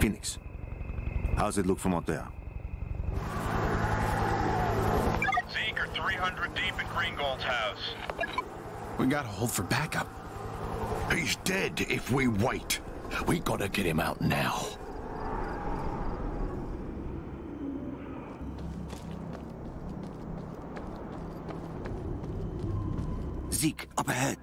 Phoenix, how's it look from out there? Zeke are 300 deep in Greengold's house. We gotta hold for backup. He's dead if we wait. We gotta get him out now. Zeke, up ahead.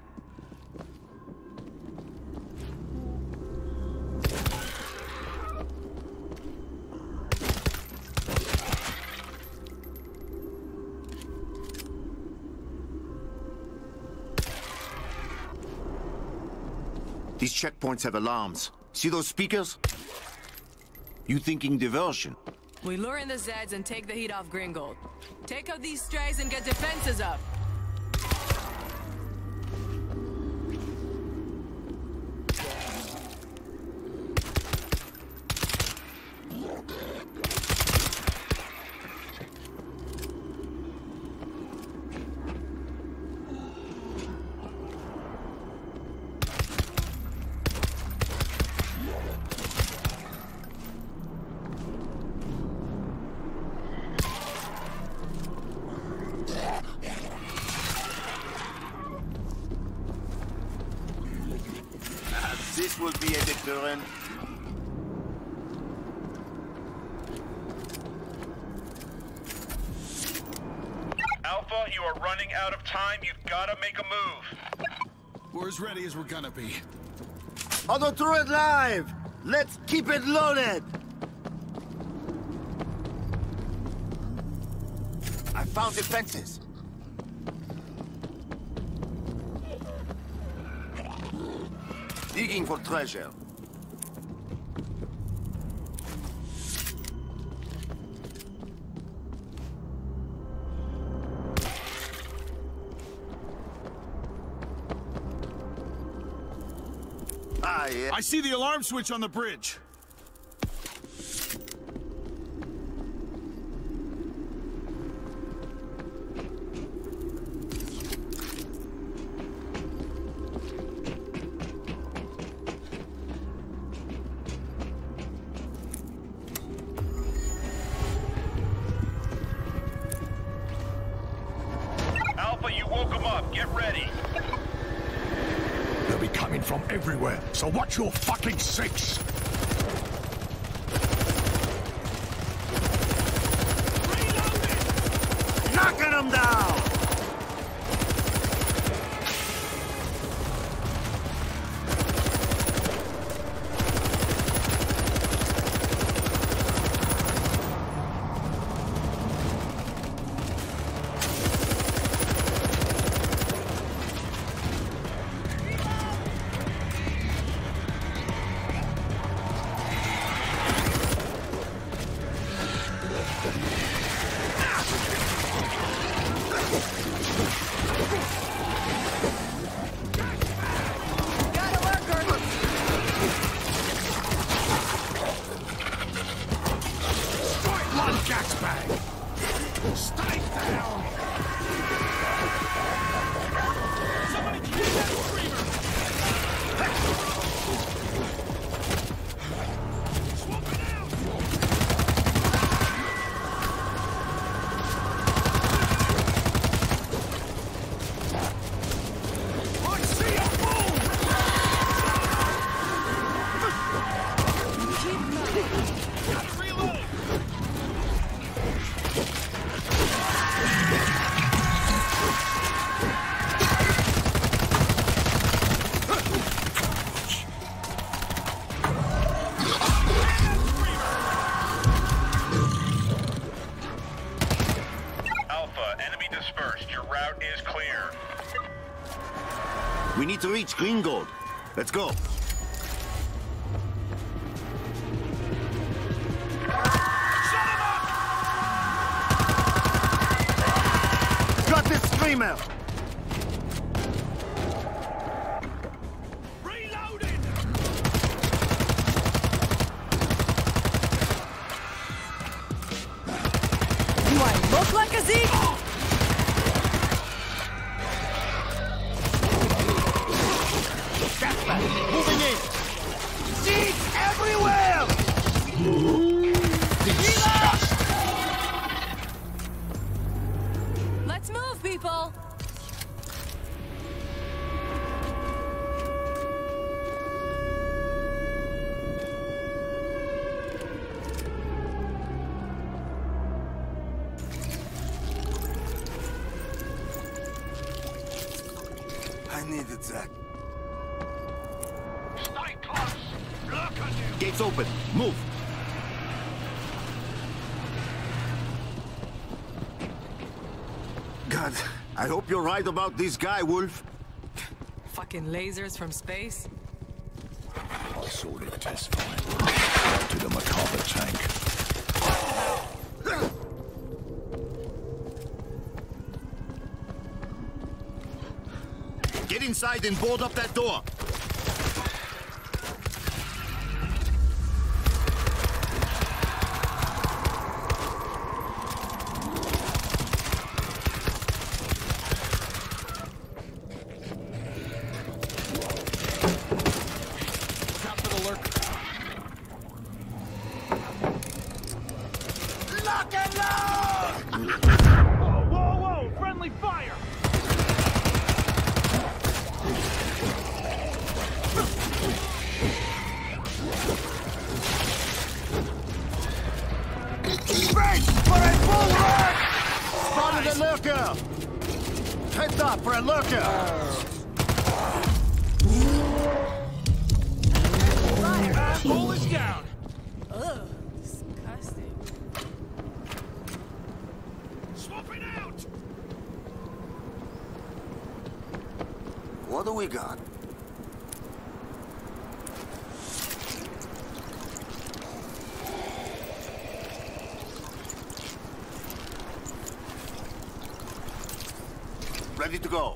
These checkpoints have alarms. See those speakers? You thinking diversion? We lure in the Zeds and take the heat off Gringold. Take out these strays and get defenses up. This will be a deterrent. Alpha, you are running out of time. You've got to make a move. We're as ready as we're gonna be. Auto turret live! Let's keep it loaded! I found defenses. Digging for treasure. Ah, yeah. I see the alarm switch on the bridge. Alpha, you woke him up. Get ready. They'll be coming from everywhere, so watch your fucking six! Reloading! Knocking them down! We need to reach Greengold. Let's go. Got this screamer! Reloading! Do I look like a Zeke? Moving in! Zeke everywhere! I needed that. Stay close! Look at you! Gates open. Move. God, I hope you're right about this guy, Wolf. Fucking lasers from space? I saw it test fire. To the Macabre tank. Get inside and board up that door. Heads up for a lurker! Hole is down! Ugh, disgusting. Swapping out! What do we got? Ready to go.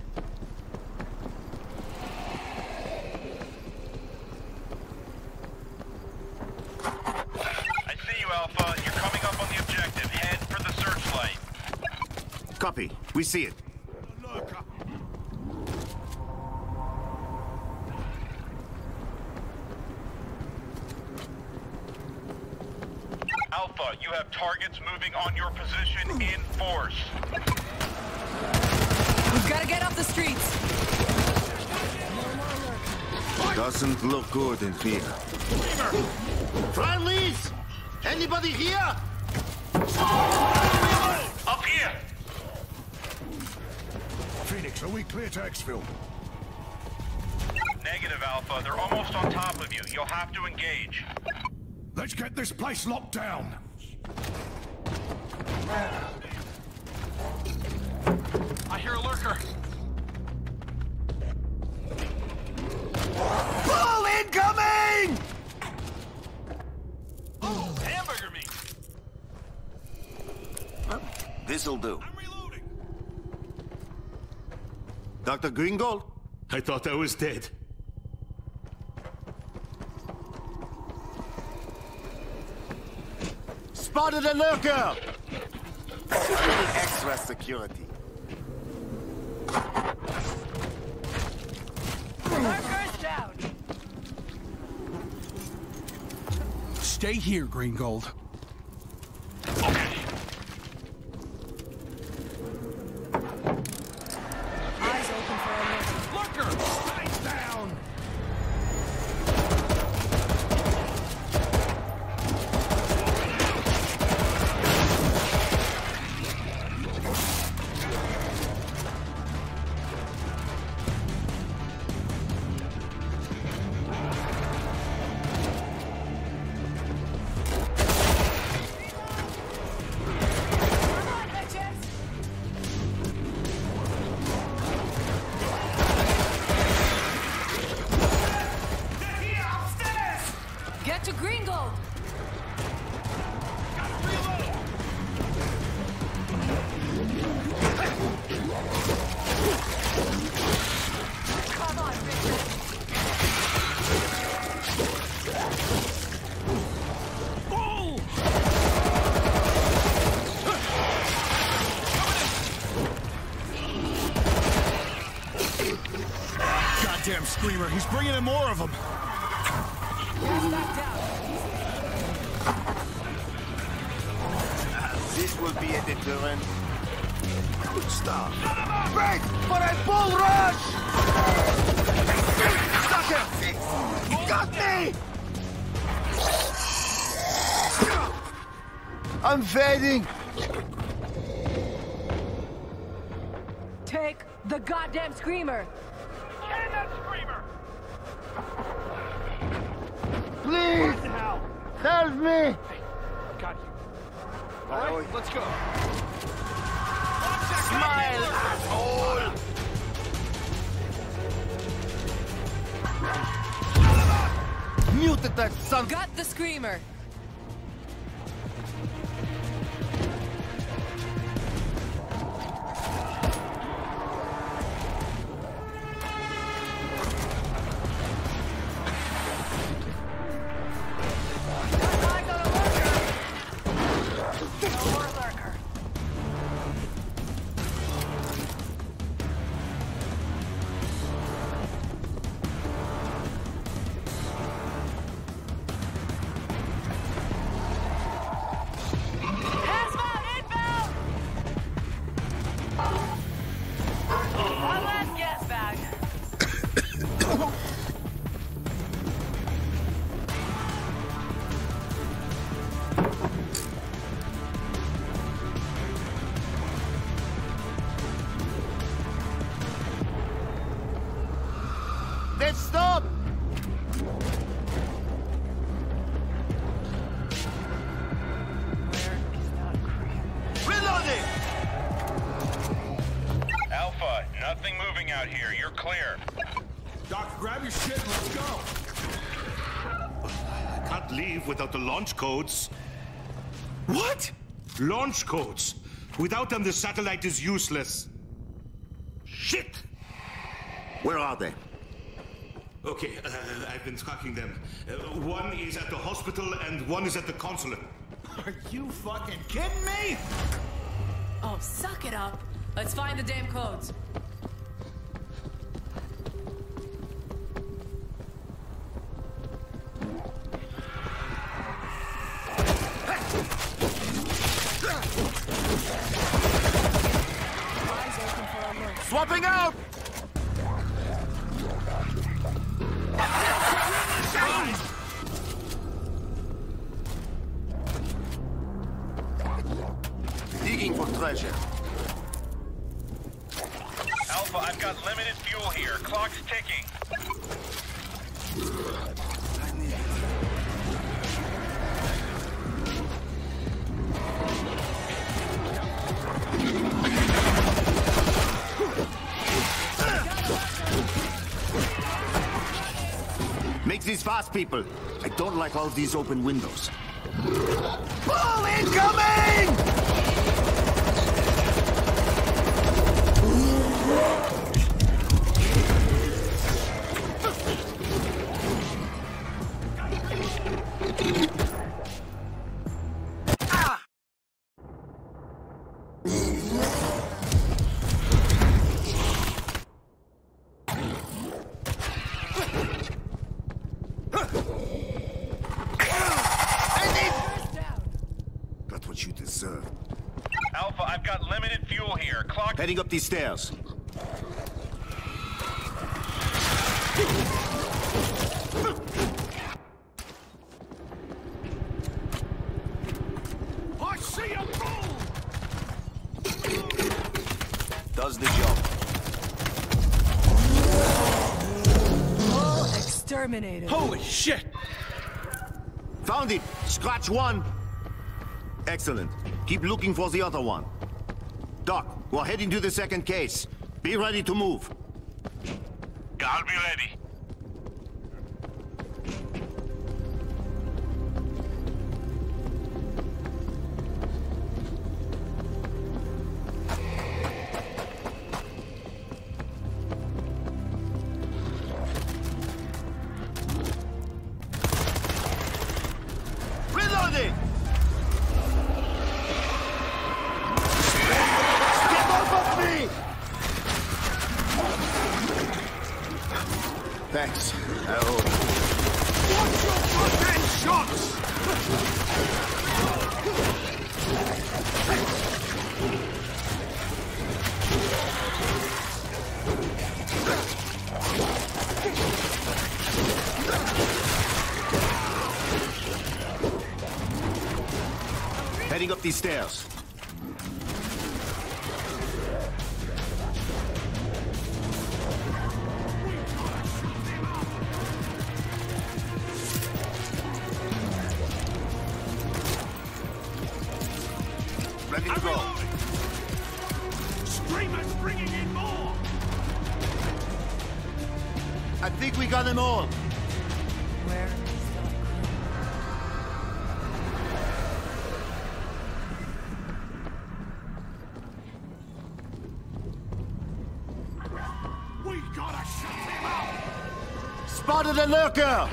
I see you, Alpha. You're coming up on the objective. Head for the searchlight. Copy. We see it. Alpha, you have targets moving on your position in force. We've got to get off the streets. Doesn't look good in here. Friendlies! Anybody here? Up here! Phoenix, are we clear to exfil? Negative, Alpha. They're almost on top of you. You'll have to engage. Let's get this place locked down. I hear a lurker. Bull incoming! Oh, hamburger meat. This'll do. I'm reloading. Dr. Gringold? I thought I was dead. Spotted a lurker! I need extra security. Lurkers down. Stay here, Gringold. Eyes open for a look. Lurker! Stay down! Get to Gringold. Come on, Richard. Goddamn screamer, he's bringing in more of them. Gas back down. This will be a deterrent. Good stuff. Break for a bull rush! Sucker! You got me! I'm fading. Take The goddamn screamer! Can that screamer! Please! Help me! Got you. All right, let's go. Smile, asshole! Muted that son! Got the screamer! Let's stop! Reloading! Alpha, nothing moving out here. You're clear. Doc, grab your shit and let's go. I can't leave without the launch codes. What? Launch codes. Without them, the satellite is useless. Shit! Where are they? Okay, I've been tracking them. One is at the hospital and one is at the consulate. Are you fucking kidding me? Oh, suck it up. Let's find the damn codes. Swapping out! Digging for treasure. Alpha, I've got limited fuel here. Clock's ticking. Make this fast, people. I don't like all these open windows. Ball incoming! Got what you deserve. Alpha, I've got limited fuel here. Clock. Heading up these stairs. I see a bull! Does the job. All exterminated. Holy shit! Found it! Scratch one! Excellent. Keep looking for the other one. Doc, we're heading to the second case. Be ready to move. I'll be ready. Reloading! Step off of me! Thanks. Watch your fucking shots! Heading up these stairs. Ready to go. Screamer's bringing in more! I think we got them all. Where is We gotta shut him up! Spotted a lurker!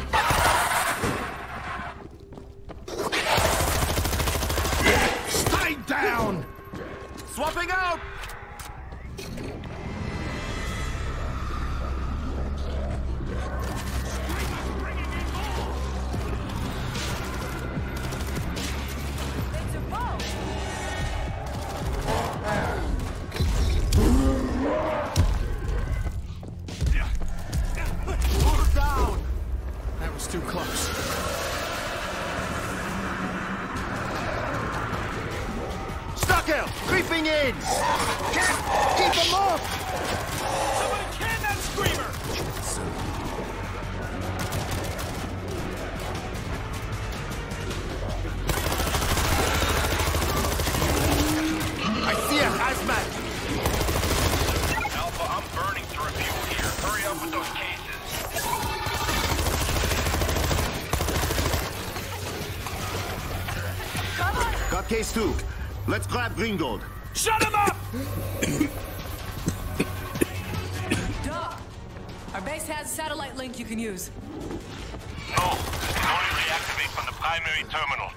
Stay down! Swapping out! it's a boat? Put her down! That was too close. Stucker! Creeping in! Keep them off! Somebody can that screamer! I see a hazmat! Alpha, I'm burning through fuel here. Hurry up with those cases. Got case 2. Let's grab Green Gold. Shut him up! Duh! Our base has a satellite link you can use. No, it can only reactivate from the primary terminal.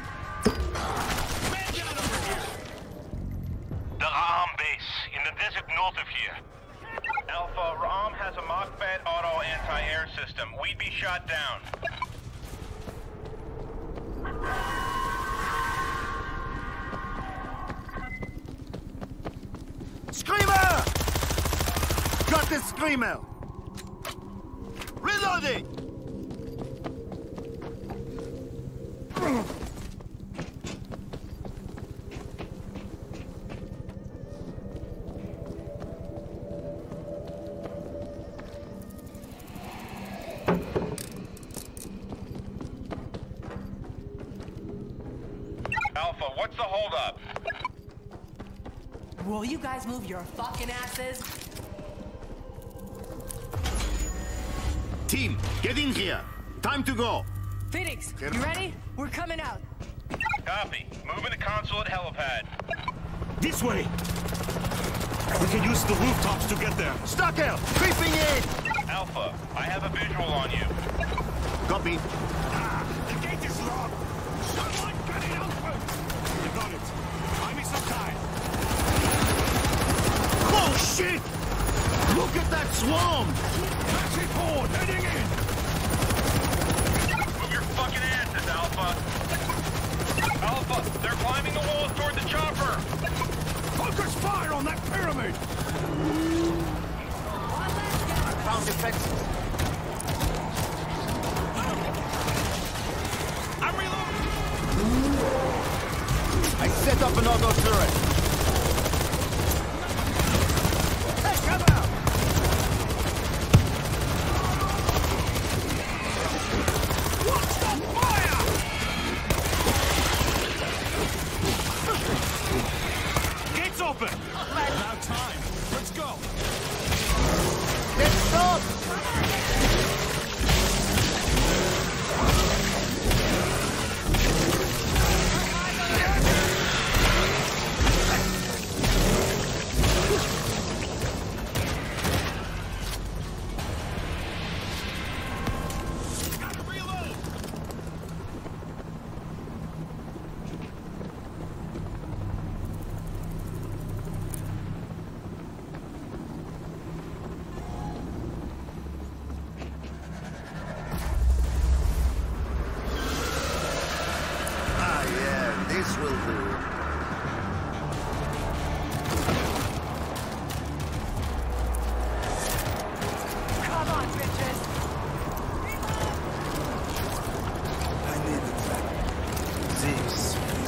Man down over here! The Ra'am base, in the desert north of here. Alpha, Ra'am has a Mach-Fed auto anti-air system. We'd be shot down. Screamer! Got the Screamer! Reloading! Alpha, what's the holdup? Will you guys move your fucking asses? Team, get in here. Time to go. Phoenix, you ready? We're coming out. Copy. Moving to consulate helipad. This way! We can use the rooftops to get there. Stucker! Creeping in! Alpha, I have a visual on you. Copy. The gate is locked! Someone get it open! You got it. Buy me some time. Oh, shit! Look at that swarm! Massive horde heading in! Move your fucking asses, Alpha. Alpha, they're climbing the walls toward the chopper. Focus fire on that pyramid! Found defenses. I'm reloading! I set up an auto turret. Hey, come out! Watch the fire! Gates open! About time. Let's go. Let's stop! Gotta reload! Ah, yeah, this will do. Come on, bitches! I needed that. This.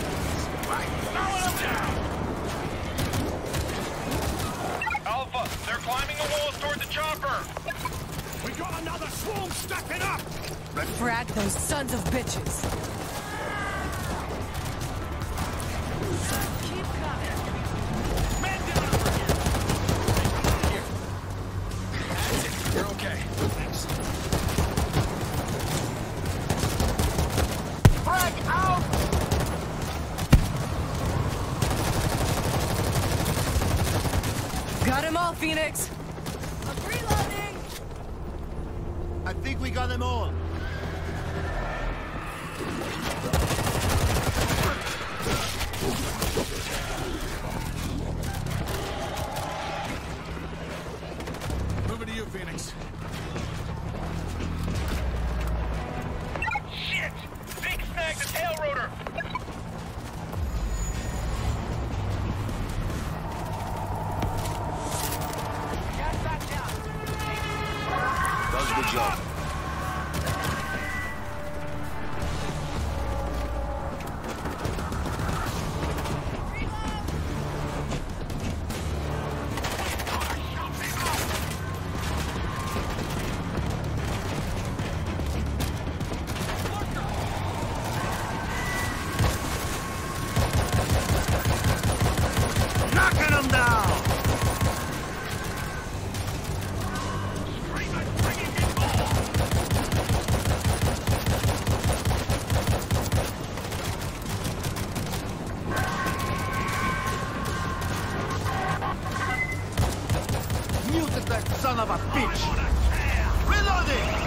Alpha, they're climbing the walls toward the chopper. We got another swarm stacking up! Frag those sons of bitches! Keep Phoenix! I'm reloading! I think we got them all. Over to you, Phoenix. Shit! Zeke snagged the tail rotor! Does a good job. Knocking them down! Muted that son of a bitch! Reloading!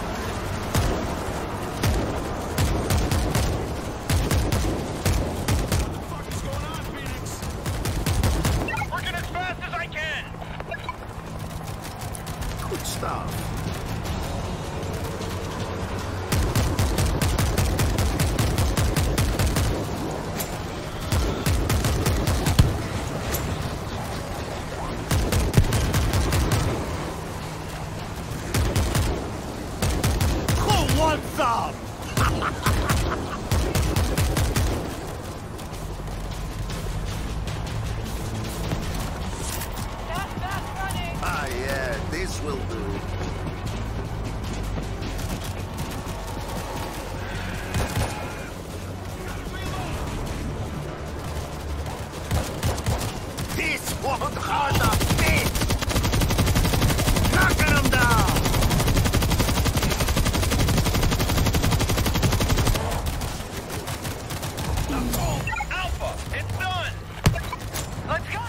What's going on, Phoenix? Working as fast as I can! Good stuff. Who wants some? Ah, yeah, this will do. This won't hurt a bit! Knocking them down! Alpha, it's done! Let's go!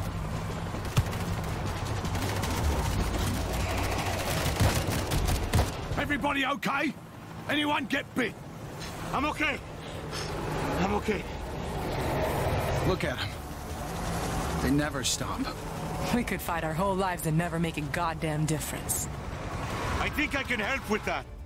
Everybody okay? Anyone get bit? I'm okay. I'm okay. Look at them. They never stop. We could fight our whole lives and never make a goddamn difference. I think I can help with that.